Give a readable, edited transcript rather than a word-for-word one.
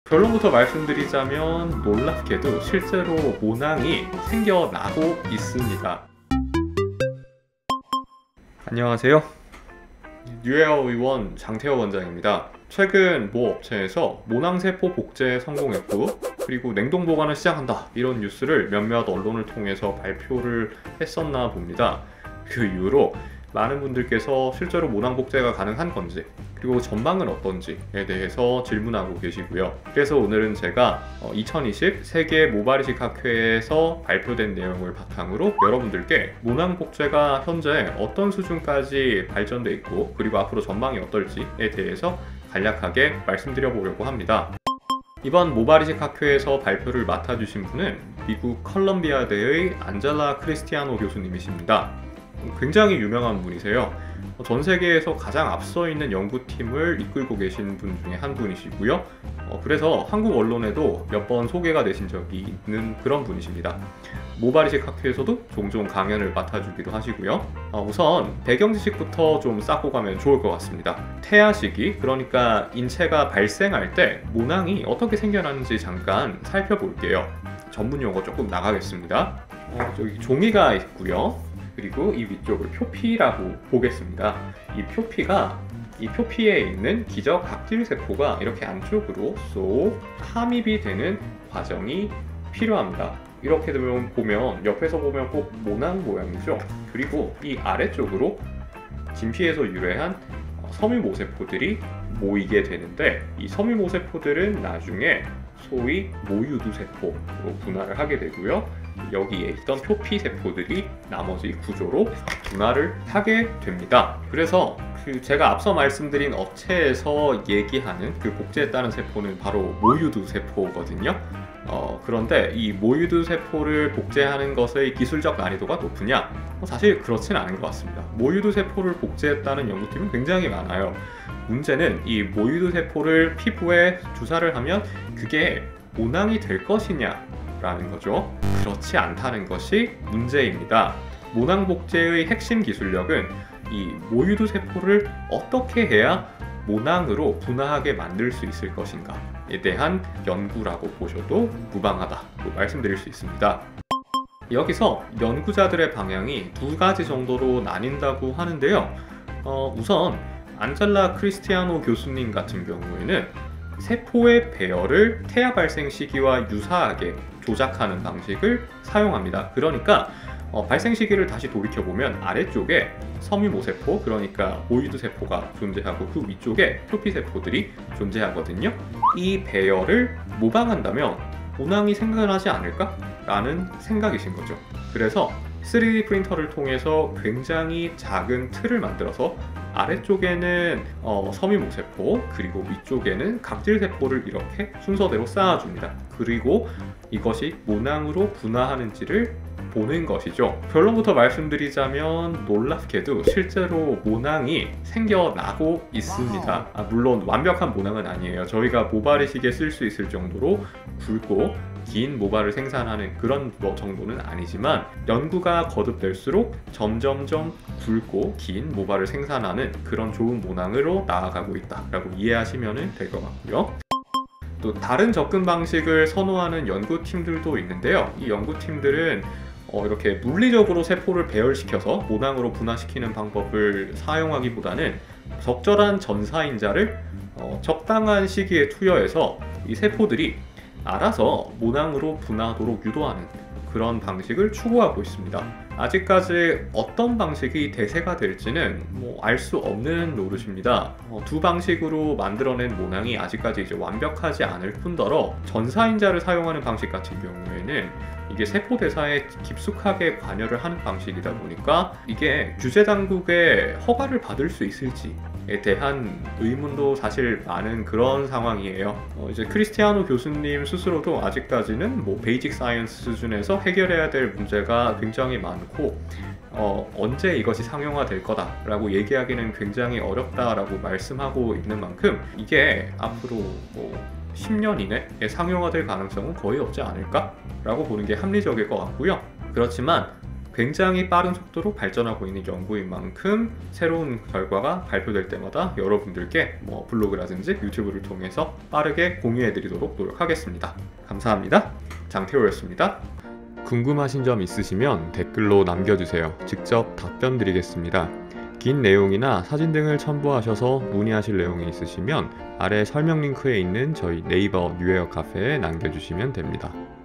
결론부터 말씀드리자면 놀랍게도 실제로 모낭이 생겨나고 있습니다. 안녕하세요. 뉴에어 의원 장태호 원장입니다. 최근 모 업체에서 모낭세포 복제에 성공했고 그리고 냉동 보관을 시작한다 이런 뉴스를 몇몇 언론을 통해서 발표를 했었나 봅니다. 그 이후로 많은 분들께서 실제로 모낭 복제가 가능한 건지 그리고 전망은 어떤지에 대해서 질문하고 계시고요. 그래서 오늘은 제가 2020 세계 모발이식 학회에서 발표된 내용을 바탕으로 여러분들께 모낭 복제가 현재 어떤 수준까지 발전돼 있고 그리고 앞으로 전망이 어떨지에 대해서 간략하게 말씀드려 보려고 합니다. 이번 모발이식 학회에서 발표를 맡아주신 분은 미국 컬럼비아대의 안젤라 크리스티아노 교수님이십니다. 굉장히 유명한 분이세요. 전 세계에서 가장 앞서 있는 연구팀을 이끌고 계신 분 중에 한 분이시고요. 그래서 한국 언론에도 몇 번 소개가 되신 적이 있는 그런 분이십니다. 모발이식 학회에서도 종종 강연을 맡아주기도 하시고요. 우선 배경 지식부터 좀 쌓고 가면 좋을 것 같습니다. 태아 시기, 그러니까 인체가 발생할 때 모낭이 어떻게 생겨나는지 잠깐 살펴볼게요. 전문 용어 조금 나가겠습니다. 저기 종이가 있고요. 그리고 이 위쪽을 표피라고 보겠습니다. 이 표피에 있는 기저 각질 세포가 이렇게 안쪽으로 쏙 함입이 되는 과정이 필요합니다. 이렇게 보면 옆에서 보면 꼭 모낭 모양이죠. 그리고 이 아래쪽으로 진피에서 유래한 섬유모세포들이 모이게 되는데 이 섬유모세포들은 나중에 소위 모유두세포로 분화를 하게 되고요. 여기에 있던 표피세포들이 나머지 구조로 분화를 하게 됩니다. 그래서 제가 앞서 말씀드린 업체에서 얘기하는 그 복제에 따른 세포는 바로 모유두세포거든요. 그런데 이 모유두세포를 복제하는 것의 기술적 난이도가 높으냐? 사실 그렇진 않은 것 같습니다. 모유두세포를 복제했다는 연구팀은 굉장히 많아요. 문제는 이 모유두세포를 피부에 주사를 하면 그게 모낭이 될 것이냐 라는 거죠. 그렇지 않다는 것이 문제입니다. 모낭 복제의 핵심 기술력은 이 모유두 세포를 어떻게 해야 모낭으로 분화하게 만들 수 있을 것인가에 대한 연구라고 보셔도 무방하다고 말씀드릴 수 있습니다. 여기서 연구자들의 방향이 두 가지 정도로 나뉜다고 하는데요. 우선 안젤라 크리스티아노 교수님 같은 경우에는 세포의 배열을 태아 발생 시기와 유사하게 조작하는 방식을 사용합니다. 그러니까 발생 시기를 다시 돌이켜보면 아래쪽에 섬유모세포, 그러니까 모유두세포가 존재하고 그 위쪽에 표피세포들이 존재하거든요. 이 배열을 모방한다면 모낭이 생겨나지 않을까? 라는 생각이신 거죠. 그래서 3D 프린터를 통해서 굉장히 작은 틀을 만들어서 아래쪽에는 섬유모세포 그리고 위쪽에는 각질세포를 이렇게 순서대로 쌓아줍니다. 그리고 이것이 모낭으로 분화하는지를 보는 것이죠. 결론부터 말씀드리자면 놀랍게도 실제로 모낭이 생겨나고 있습니다. 물론 완벽한 모낭은 아니에요. 저희가 모발이식에 쓸 수 있을 정도로 굵고 긴 모발을 생산하는 그런 정도는 아니지만 연구가 거듭될수록 점점점 굵고 긴 모발을 생산하는 그런 좋은 모낭으로 나아가고 있다라고 이해하시면 될 것 같고요. 또 다른 접근 방식을 선호하는 연구팀들도 있는데요. 이 연구팀들은 이렇게 물리적으로 세포를 배열시켜서 모낭으로 분화시키는 방법을 사용하기보다는 적절한 전사인자를 적당한 시기에 투여해서 이 세포들이 알아서 모낭으로 분화하도록 유도하는 그런 방식을 추구하고 있습니다. 아직까지 어떤 방식이 대세가 될지는 알 수 없는 노릇입니다. 두 방식으로 만들어낸 모낭이 아직까지 완벽하지 않을 뿐더러 전사인자를 사용하는 방식 같은 경우에는 이게 세포 대사에 깊숙하게 관여를 하는 방식이다 보니까 이게 규제 당국의 허가를 받을 수 있을지에 대한 의문도 사실 많은 그런 상황이에요. 이제 크리스티아노 교수님 스스로도 아직까지는 베이직 사이언스 수준에서 해결해야 될 문제가 굉장히 많고 언제 이것이 상용화될 거다라고 얘기하기는 굉장히 어렵다라고 말씀하고 있는 만큼 이게 앞으로 10년 이내에 상용화될 가능성은 거의 없지 않을까? 라고 보는 게 합리적일 것 같고요. 그렇지만 굉장히 빠른 속도로 발전하고 있는 연구인 만큼 새로운 결과가 발표될 때마다 여러분들께 블로그라든지 유튜브를 통해서 빠르게 공유해 드리도록 노력하겠습니다. 감사합니다. 장태호였습니다. 궁금하신 점 있으시면 댓글로 남겨주세요. 직접 답변 드리겠습니다. 긴 내용이나 사진 등을 첨부하셔서 문의하실 내용이 있으시면 아래 설명 링크에 있는 저희 네이버 뉴웨어 카페에 남겨주시면 됩니다.